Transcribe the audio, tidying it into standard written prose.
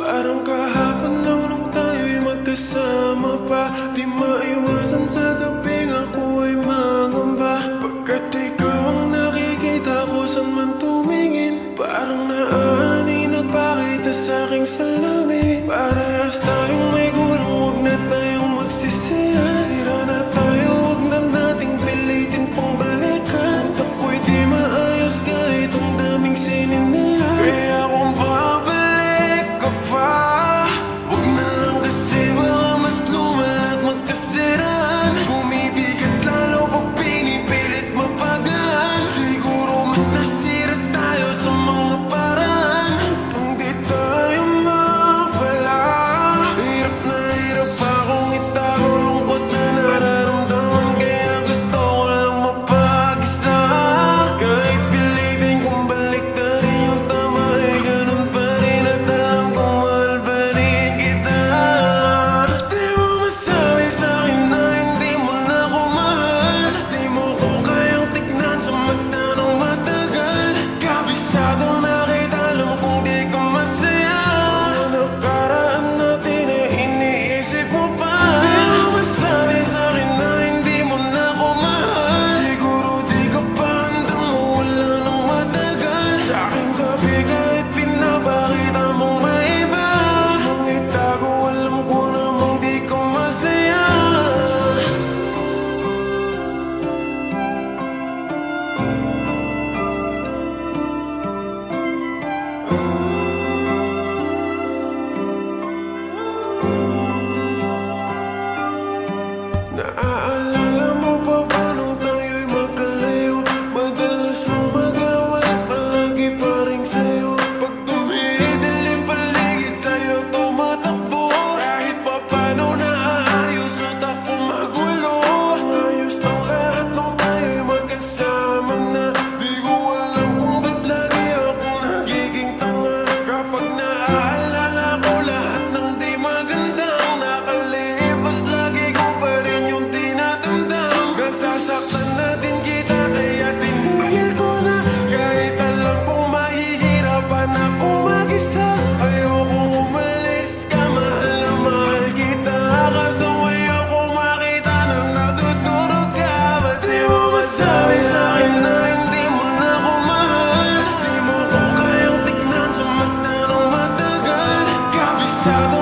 Parang kahapon lang nung tayo'y magkasama pa. Di maiwasan sa gabing ako'y mangamba, pagkat ikaw ang nakikita ko saan man tumingin. Parang naani nagpakita sa'king salamin. Parehas tayong may gulong, huwag na tayong magsisihan. Sira na tayo, huwag na nating pilitin pang balikan. Ako'y di maayos kahit ang daming sininihan. Kaya kung babalik ka pa, huwag na lang kasi baka mas lumalat magkasiraan. Bumibigat lalo pag pinipilit mapagaan. Siguro mas nasira tayo sa mga paraan upang di tayo mawala. Hirap na hirap akong itago lungkot na nararamdaman, kaya gusto ko lang mapag-isa. Kahit pilitin kong baliktarin yung tama, ay ganun pa rin at alam kong mahal pa rin kita. Di mo masabi sa'kin na hindi mo na ako mahal. Di mo ko kayang tignan sa mata ng matagal. Kabisado na kita, alam kong di ka masaya. Mga nakaraan natin ay iniisip mo pa. Di mo masabi sa'kin na hindi mo na ako mahal. Siguro di ka pa handang mawala ng matagal. Sa'king gabi kahit pinapakita mong maiba, nang itago alam ko namang di ka masaya. Naaalala mo pa ba nung tayo'y magkalayo? Madalas mong magawa, palagi pa rin sa'yo. Pag tumidilim paligid sa'yo tumatakbo. Kahit pa paano naaayos utak ko magulo. Ang ayos ng lahat nung tayo'y magkasama na. Di ko alam kung ba't lagi akong nagiging tanga. Kapag naaalala ko lahat ng di magandang nakalipas, lagi ko pa rin yung tinatandam. Nasasaktan na din kita kaya tinigil ko na. Kahit alam kong mahihirapan ako mag-isa, ayokong umalis ka, mahal na mahal kita. Kaso ayoko makita na natutulog ka. Ba't di mo masabi sa'kin na hindi mo na ako mahal? Di mo ko kayang tignan sa mata ng matagal. Kabisado